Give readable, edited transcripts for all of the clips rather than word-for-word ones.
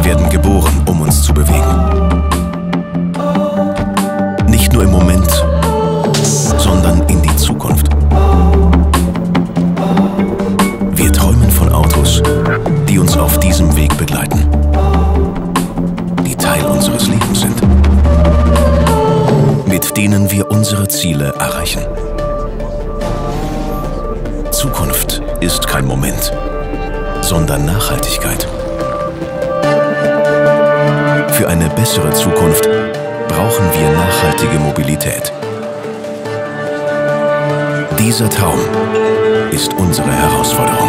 Wir werden geboren, um uns zu bewegen. Nicht nur im Moment, sondern in die Zukunft. Wir träumen von Autos, die uns auf diesem Weg begleiten, die Teil unseres Lebens sind, mit denen wir unsere Ziele erreichen. Zukunft ist kein Moment, sondern Nachhaltigkeit. Für eine bessere Zukunft brauchen wir nachhaltige Mobilität. Dieser Traum ist unsere Herausforderung.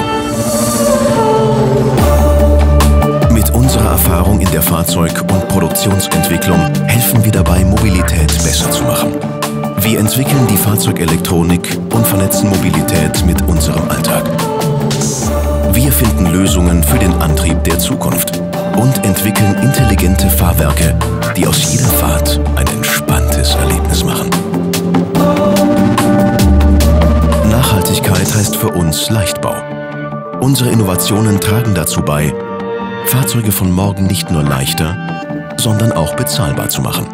Mit unserer Erfahrung in der Fahrzeug- und Produktionsentwicklung helfen wir dabei, Mobilität besser zu machen. Wir entwickeln die Fahrzeugelektronik und vernetzen Mobilität mit unserem Alltag. Wir finden Lösungen für den Antrieb der Zukunft und entwickeln intelligente Fahrwerke, die aus jeder Fahrt ein entspanntes Erlebnis machen. Nachhaltigkeit heißt für uns Leichtbau. Unsere Innovationen tragen dazu bei, Fahrzeuge von morgen nicht nur leichter, sondern auch bezahlbar zu machen.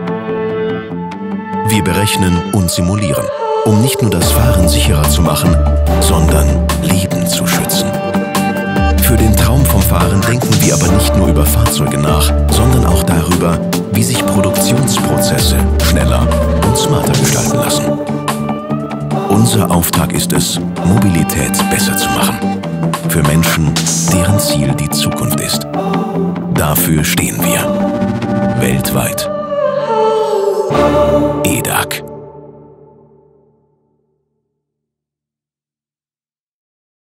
Wir berechnen und simulieren, um nicht nur das Fahren sicherer zu machen, sondern Leben zu schützen. Für den Traum vom Fahren denken wir aber nicht nur über Fahrzeuge nach, sondern auch darüber, wie sich Produktionsprozesse schneller und smarter gestalten lassen. Unser Auftrag ist es, Mobilität besser zu machen. Für Menschen, deren Ziel die Zukunft ist. Dafür stehen wir. Weltweit. EDAG.